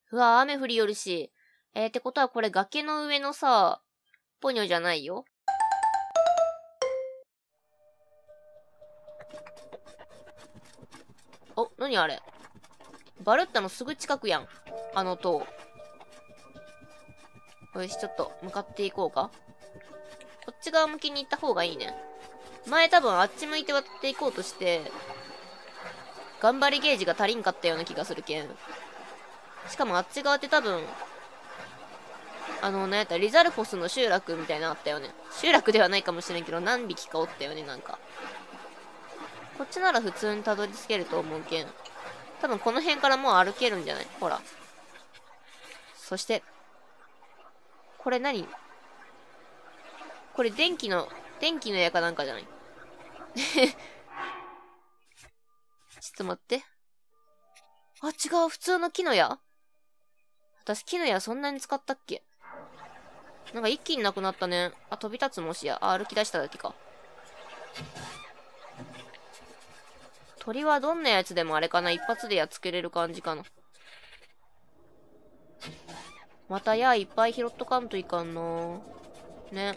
うわ、雨降りよるし。ってことはこれ崖の上のさ、ポニョじゃないよ。お、なにあれ。バルッタのすぐ近くやん。あの塔。よし、ちょっと向かっていこうか。こっち側向きに行った方がいいね。前多分あっち向いて渡っていこうとして、頑張りゲージが足りんかったような気がするけん。しかもあっち側って多分、なんやったらリザルフォスの集落みたいなのあったよね。集落ではないかもしれんけど、何匹かおったよね、なんか。こっちなら普通にたどり着けると思うけん。多分この辺からもう歩けるんじゃない？ほら。そして、これ何？これ電気の矢かなんかじゃない？ちょっと待って。あ、違う、普通の木の矢？私木の矢そんなに使ったっけ？なんか一気になくなったね。あ、飛び立つもしや。あ、歩き出しただけか。鳥はどんなやつでもあれかな？一発でやっつけれる感じかな。また矢いっぱい拾っとかんといかんな。ね。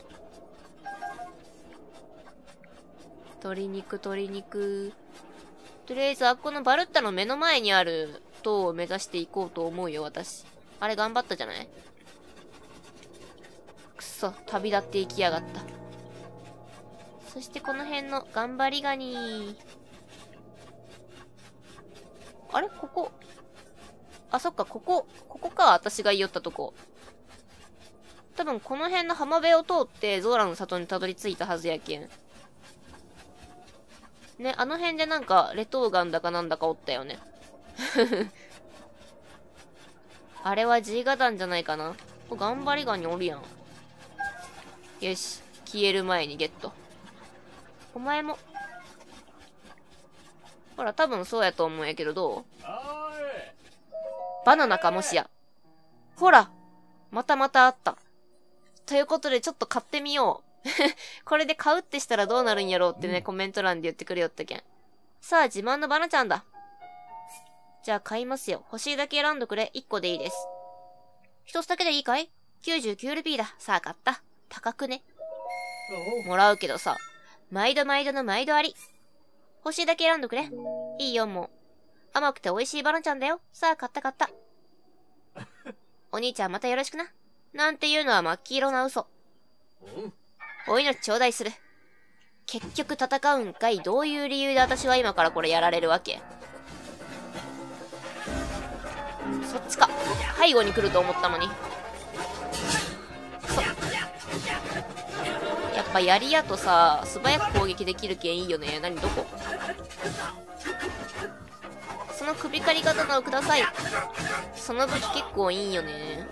鶏肉。とりあえず、あっこのバルッタの目の前にある塔を目指していこうと思うよ、私。あれ頑張ったじゃない？くそ、旅立っていきやがった。そしてこの辺の頑張りガニ。あれここ。あ、そっか、ここか、私が言おったとこ。多分この辺の浜辺を通ってゾーラの里にたどり着いたはずやけん。ね、あの辺でなんか、レトウガンだかなんだかおったよね。あれは G ガダンじゃないかな。これ頑張りガニおるやん。よし。消える前にゲット。お前も。ほら、多分そうやと思うんやけど、どう？バナナかもしや。ほらまたあった。ということで、ちょっと買ってみよう。これで買うってしたらどうなるんやろうってね、コメント欄で言ってくれよったけん。さあ、自慢のバナちゃんだ。じゃあ買いますよ。欲しいだけ選んどくれ。1個でいいです。1つだけでいいかい？ 99 ルピーだ。さあ買った。高くね。もらうけどさ。毎度の毎度あり。欲しいだけ選んどくれ。いいよ、もう。甘くて美味しいバナちゃんだよ。さあ買った。お兄ちゃんまたよろしくな。なんていうのは真っ黄色な嘘。お命頂戴する。結局戦うんかい？どういう理由で私は今からこれやられるわけ？そっちか。背後に来ると思ったのに。やっぱ槍やとさ、素早く攻撃できるけんいいよね。何どこ？その首狩り刀をください。その武器結構いいよね。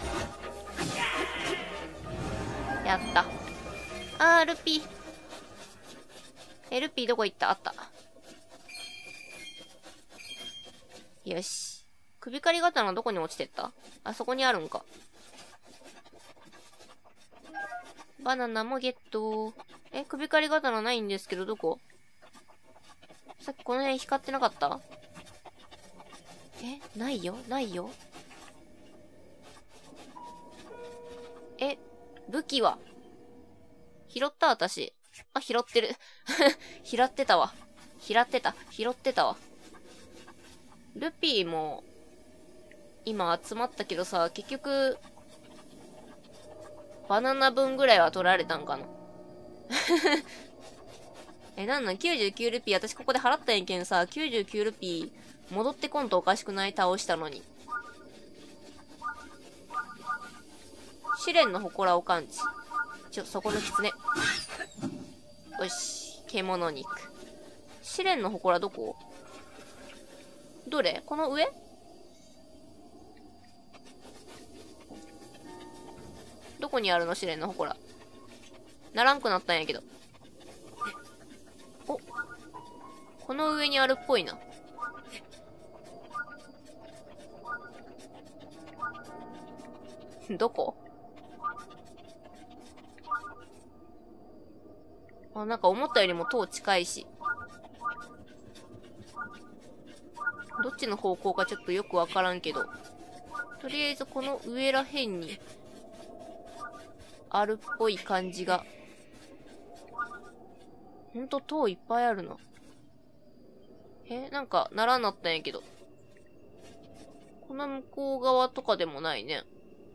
やった。ルピー。ルピーどこ行った？あった。よし。首狩り刀どこに落ちてった？あそこにあるんか。バナナもゲット。首狩り刀ないんですけど、どこ？さっきこの辺光ってなかった？ないよ。武器は？拾った私。あ、拾ってる。拾ってたわ。ルピーも、今集まったけどさ、結局、バナナ分ぐらいは取られたんかな。99ルピー、私ここで払ったんやけんさ、99ルピー、戻ってこんとおかしくない？倒したのに。試練の祠を感知。そこの狐。よし。獣肉。試練の祠どこ？どれ？この上？どこにあるの？試練の祠。ならんくなったんやけど。お。この上にあるっぽいな。どこ？あ、なんか思ったよりも塔近いし。どっちの方向かちょっとよくわからんけど。 とりあえずこの上らへんに、あるっぽい感じが。ほんと塔いっぱいあるな。なんか、ならなったんやけど。この向こう側とかでもないね。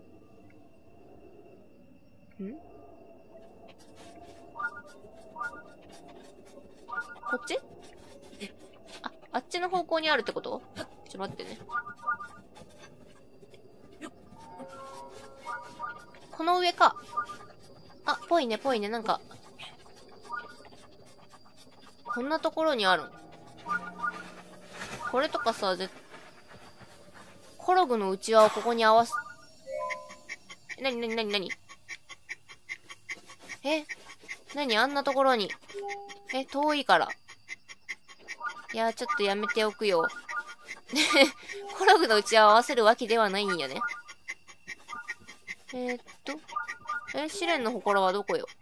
こっち？あっちの方向にあるってこと？ちょっと待ってね。この上か。ぽいね、ぽいね、なんか。こんなところにあるん。これとかさ、コログの内輪をここに合わす。なに何あんなところに。遠いから。いや、ちょっとやめておくよ。コログの内輪を合わせるわけではないんやね。試練の祠はどこよ？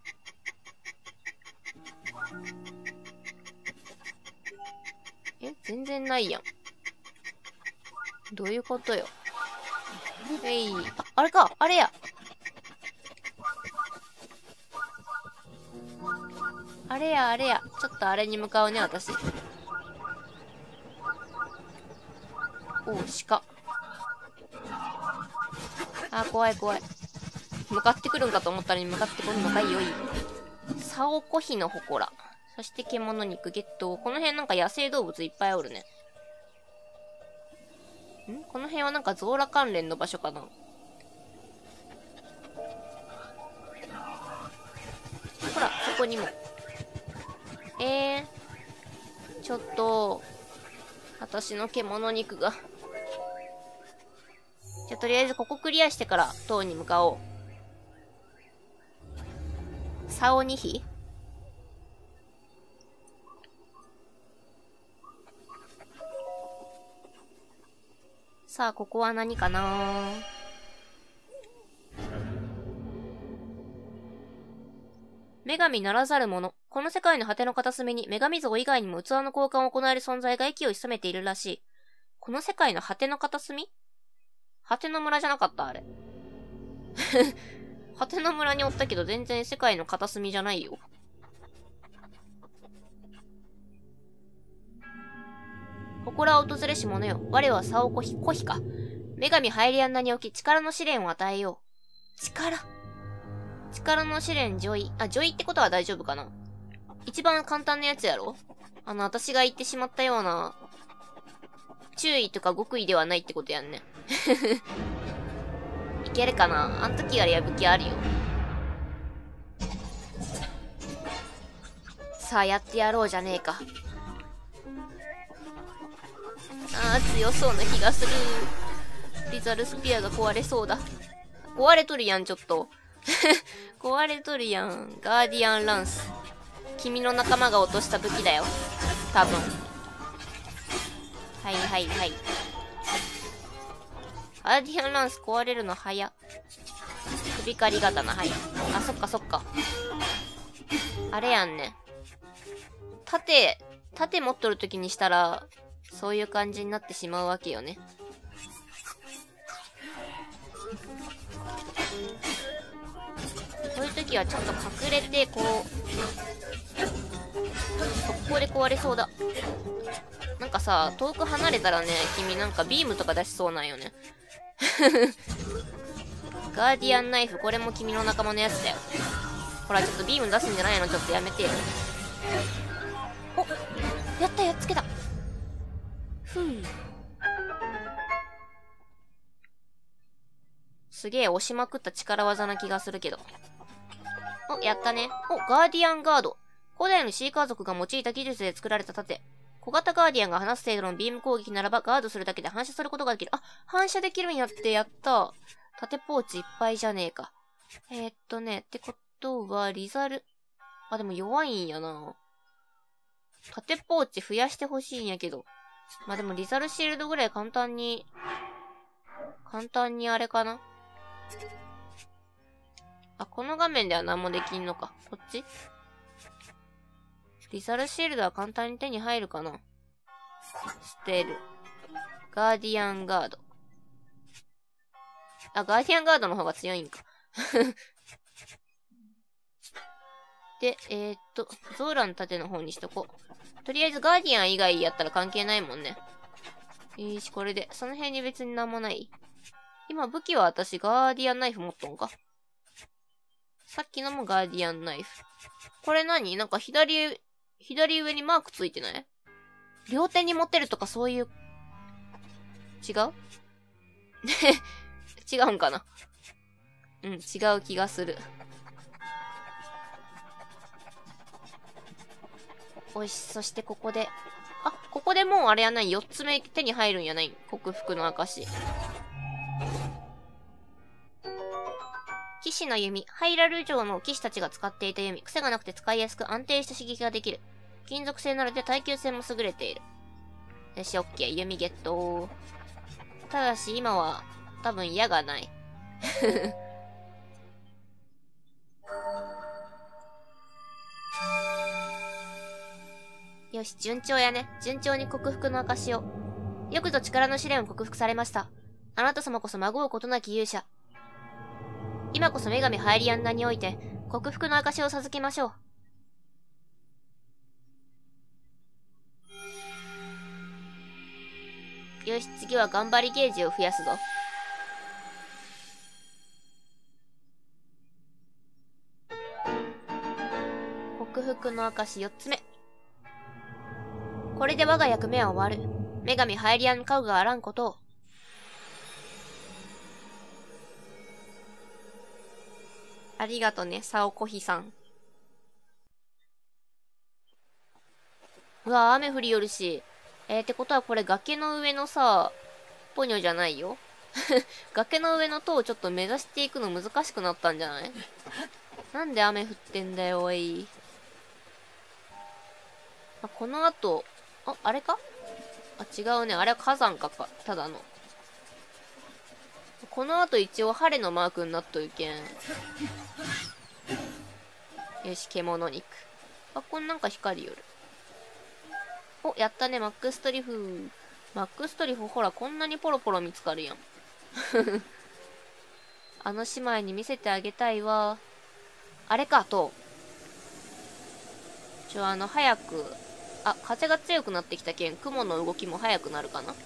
全然ないやん。どういうことよ。あれか、あれや。あれや。ちょっとあれに向かうね、私。鹿。怖い。向かってくるんかと思ったら向かってこるのかいよい。サオコヒの祠。そして獣肉ゲット。この辺なんか野生動物いっぱいおるね。この辺はなんかゾーラ関連の場所かな。ほら、そこにも。ちょっと、私の獣肉が。じゃ、とりあえずここクリアしてから塔に向かおう。サオ2匹？さあ、ここは何かな？女神ならざる者。この世界の果ての片隅に女神像以外にも器の交換を行える存在が息を潜めているらしい。この世界の果ての片隅？果ての村じゃなかったあれ。果ての村におったけど全然世界の片隅じゃないよ。祠を訪れし者よ。我はサオコヒか。女神ハイリアンナに置き力の試練を与えよう。力の試練ジョイ。ジョイってことは大丈夫かな？一番簡単なやつやろ？私が言ってしまったような、注意とか極意ではないってことやんね。いけるかな？あん時よりやぶ気あるよ。さあ、やってやろうじゃねえか。強そうな気がする。リザルスピアが壊れそうだ。壊れとるやん、ちょっと。壊れとるやん。ガーディアンランス。君の仲間が落とした武器だよ。多分。はい。ガーディアンランス壊れるの早。首狩り刀、はい。そっか。あれやんね。盾持っとるときにしたら、そういう感じになってしまうわけよね。こういう時はちょっと隠れて、速攻で壊れそうだ。なんかさ、遠く離れたらね、君なんかビームとか出しそうなんよね。ガーディアンナイフ、これも君の仲間のやつだよ。ほら、ちょっとビーム出すんじゃないの？ちょっとやめてよ。やった、やっつけた。すげえ押しまくった力技な気がするけど。やったね。ガーディアンガード。古代のシーカー族が用いた技術で作られた盾。小型ガーディアンが放す程度のビーム攻撃ならばガードするだけで反射することができる。反射できるんやって、やった。盾ポーチいっぱいじゃねえか。ってことは、リザル。でも弱いんやな。盾ポーチ増やしてほしいんやけど。でもリザルシールドぐらい簡単にあれかな。この画面では何もできんのか。こっち？リザルシールドは簡単に手に入るかな。ステル。ガーディアンガード。 あ、ガーディアンガードの方が強いんか。で、ゾーラの盾の方にしとこう。とりあえずガーディアン以外やったら関係ないもんね。よし、これで。その辺に別になんもない。今武器は私ガーディアンナイフ持っとんか。さっきのもガーディアンナイフ。これ何なんか左上にマークついてない？両手に持てるとかそういう、違う違うんかな。うん、違う気がする。よし、そしてここで。あ、ここでもうあれやない。4つ目手に入るんやない。克服の証。騎士の弓。ハイラル城の騎士たちが使っていた弓。癖がなくて使いやすく安定した刺激ができる。金属製なので耐久性も優れている。よし、オッケー。弓ゲット。ただし今は多分矢がない。よし、順調やね。順調に克服の証を。よくぞ力の試練を克服されました。あなた様こそまごうことなき勇者。今こそ女神ハイリアンナにおいて、克服の証を授けましょう。よし、次は頑張りゲージを増やすぞ。克服の証4つ目。これで我が役目は終わる。女神ハイリアンカウがあらんことを。ありがとね、サオコヒさん。うわ、雨降りよるし。ってことはこれ崖の上のさ、ポニョじゃないよ。崖の上の塔をちょっと目指していくの難しくなったんじゃない？なんで雨降ってんだよ、おい。この後、あれか？違うね。あれは火山か、ただの。この後一応晴れのマークになっとるけん。よし、獣肉。こんなんか光よる。お、やったね、マックストリフ。マックストリフ、ほら、こんなにポロポロ見つかるやん。あの姉妹に見せてあげたいわ。あれか、と。早く、風が強くなってきたけん、雲の動きも速くなるかな。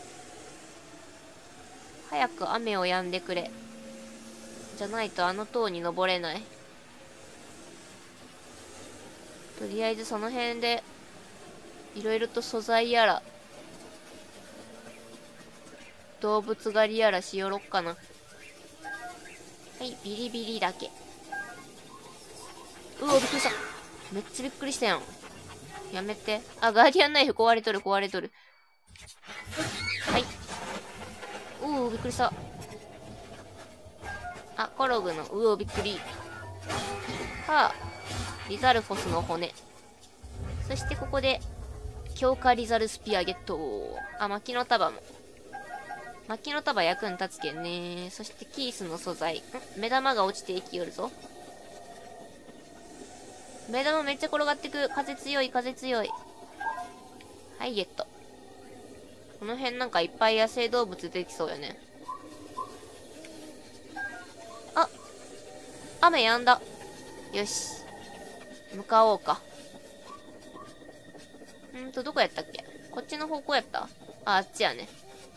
早く雨を止んでくれ。じゃないとあの塔に登れない。とりあえずその辺で、いろいろと素材やら、動物狩りやらしよろっかな。はい、ビリビリだけ。うお、びっくりした。めっちゃびっくりしたやん。やめて。ガーディアンナイフ壊れとる、壊れとる。はい。びっくりした。コログの、びっくり。リザルフォスの骨。そしてここで、強化リザルスピアゲット。薪の束も。薪の束役に立つけんね。そしてキースの素材。目玉が落ちていきよるぞ。目玉めっちゃ転がってく。風強い、風強い。はい、ゲット。この辺なんかいっぱい野生動物出てきそうよね。雨やんだ。よし。向かおうか。どこやったっけ？こっちの方向やった？あっちやね。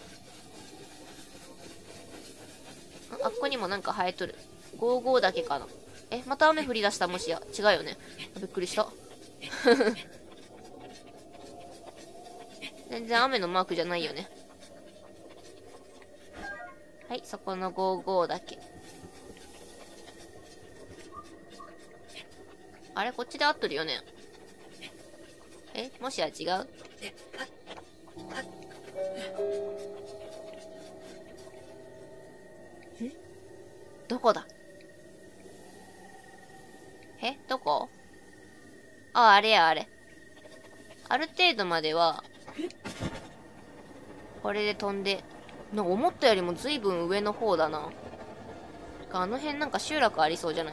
あっこにもなんか生えとる。55だけかな。また雨降り出した？もしや。違うよね。びっくりした。全然雨のマークじゃないよね。はい、そこの55だけ。あれこっちで合っとるよね。もしや違う？どこだ？どこ？あれや、あれ。ある程度までは、これで飛んで、なんか思ったよりも随分上の方だな。あの辺なんか集落ありそうじゃない？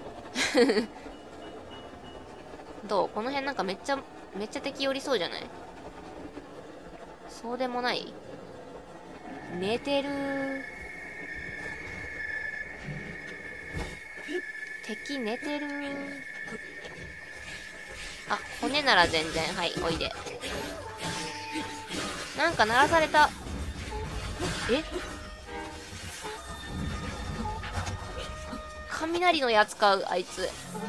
どう？この辺なんかめっちゃ敵寄りそうじゃない？そうでもない？寝てるー。 敵寝てる。あ、骨なら全然。はい、おいで。なんか鳴らされた。え？雷のやつか、あいつ。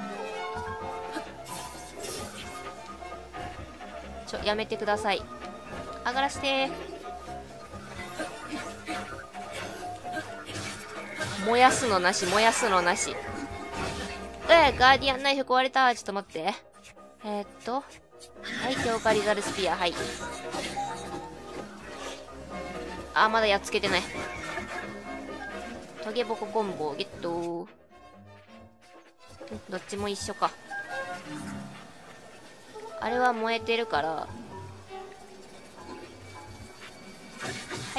やめてください。上がらしてー。燃やすのなし、燃やすのなし。ガーディアンナイフ壊れた。ちょっと待って。はい、強化リザルスピア、はい。あ、まだやっつけてない。トゲボココンボゲット。どっちも一緒か。あれは燃えてるから。はい、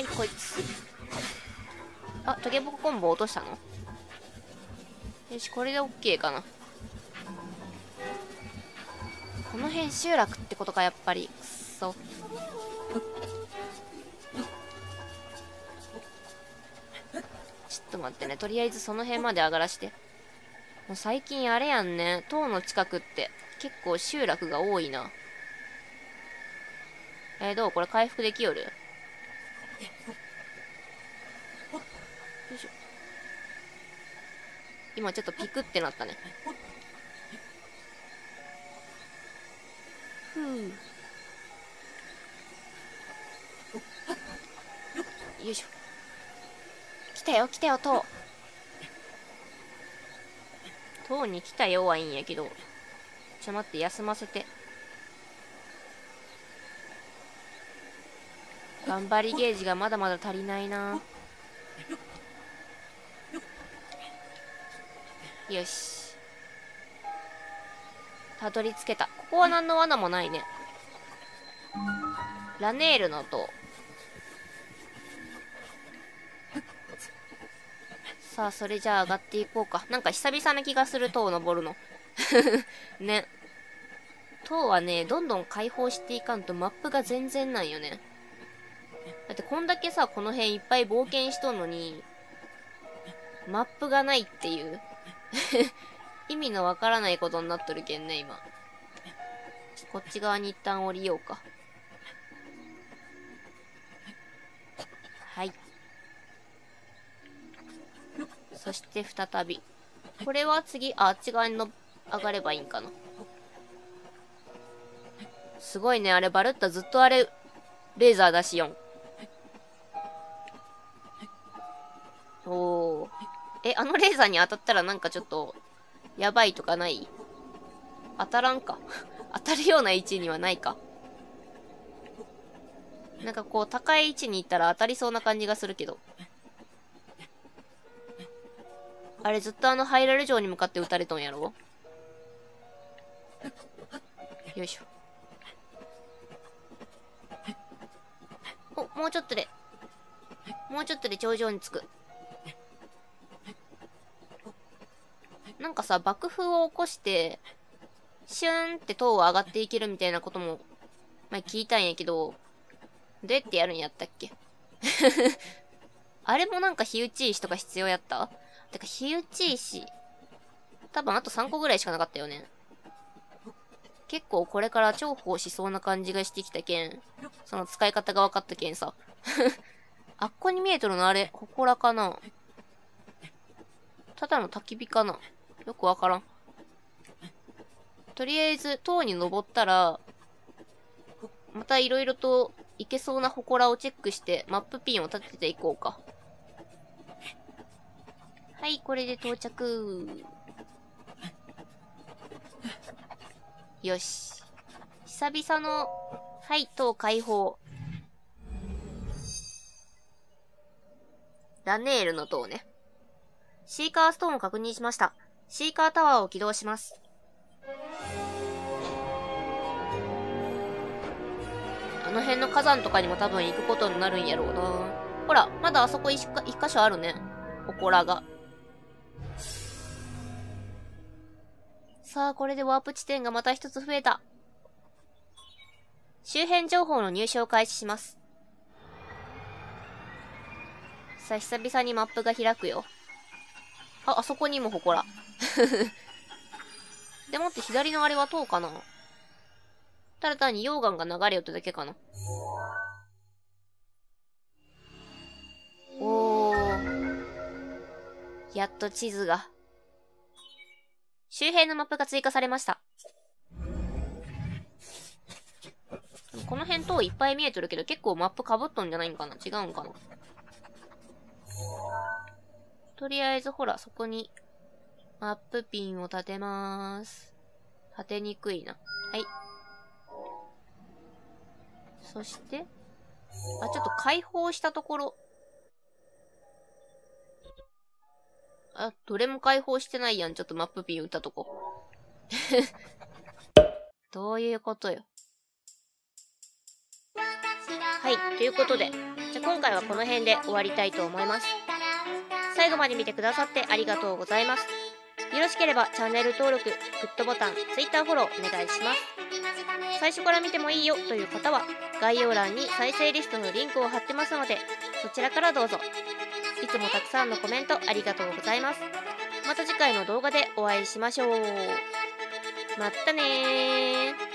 こいつ。あ、トゲボココンボ落としたの？よし、これで OK かな。この辺集落ってことか、やっぱり。くっそ。ちょっと待ってね。とりあえずその辺まで上がらして。もう最近あれやんね。塔の近くって結構集落が多いな。どう？これ回復できよる？よいしょ。今ちょっとピクってなったね。ふう。よいしょ。来たよ、来たよ、塔。塔に来たよはいいんやけど。ちょ待って、休ませて。頑張りゲージがまだまだ足りないな。よし。たどり着けた。ここは何の罠もないね。ラネールの塔。さあ、それじゃあ上がっていこうか。なんか久々な気がする、塔登るの。ね。塔はね、どんどん開放していかんとマップが全然ないよね。だってこんだけさ、この辺いっぱい冒険しとんのに、マップがないっていう。意味のわからないことになっとるけんね、今。こっち側に一旦降りようか。はい。そして再び。これは次、あっち側に上がればいいんかな。すごいね、あれバルッタずっとあれ、レーザー出しよん。おー。あのレーザーに当たったらなんかちょっと、やばいとかない？当たらんか。当たるような位置にはないか。なんかこう、高い位置に行ったら当たりそうな感じがするけど。あれずっとあのハイラル城に向かって撃たれとんやろ？よいしょ。お、もうちょっとで頂上に着く。なんかさ、爆風を起こして、シューンって塔を上がっていけるみたいなことも、前聞いたんやけど、どうやってやるんやったっけ？あれもなんか火打ち石とか必要やった？てか火打ち石、多分あと3個ぐらいしかなかったよね。結構これから重宝しそうな感じがしてきたけん、その使い方が分かったけんさ。あっこに見えとるのあれ、祠かな？ただの焚き火かな？よくわからん。とりあえず、塔に登ったら、またいろいろといけそうな祠をチェックして、マップピンを立てていこうか。はい、これで到着。よし。久々の、はい、塔開放。ラネールの塔ね。シーカーストーンを確認しました。シーカータワーを起動します。あの辺の火山とかにも多分行くことになるんやろうな。ほら、まだあそこ一箇所あるね。祠が。さあ、これでワープ地点がまた一つ増えた。周辺情報の入手を開始します。さあ、久々にマップが開くよ。あそこにも祠。 でもって左のあれは塔かな？ただ単に溶岩が流れよっただけかな。おー。やっと地図が。周辺のマップが追加されました。この辺塔いっぱい見えとるけど結構マップ被っとんじゃないんかな？違うんかな？とりあえずほら、そこにマップピンを立てまーす。立てにくいな。はい。そして、ちょっと開放したところ。どれも開放してないやん。ちょっとマップピン打ったとこ。どういうことよ。はい、ということで、じゃあ今回はこの辺で終わりたいと思います。最後まで見てくださってありがとうございます。よろしければチャンネル登録、グッドボタン、Twitter フォローお願いします。最初から見てもいいよという方は、概要欄に再生リストのリンクを貼ってますので、そちらからどうぞ。いつもたくさんのコメントありがとうございます。また次回の動画でお会いしましょう。まったねー。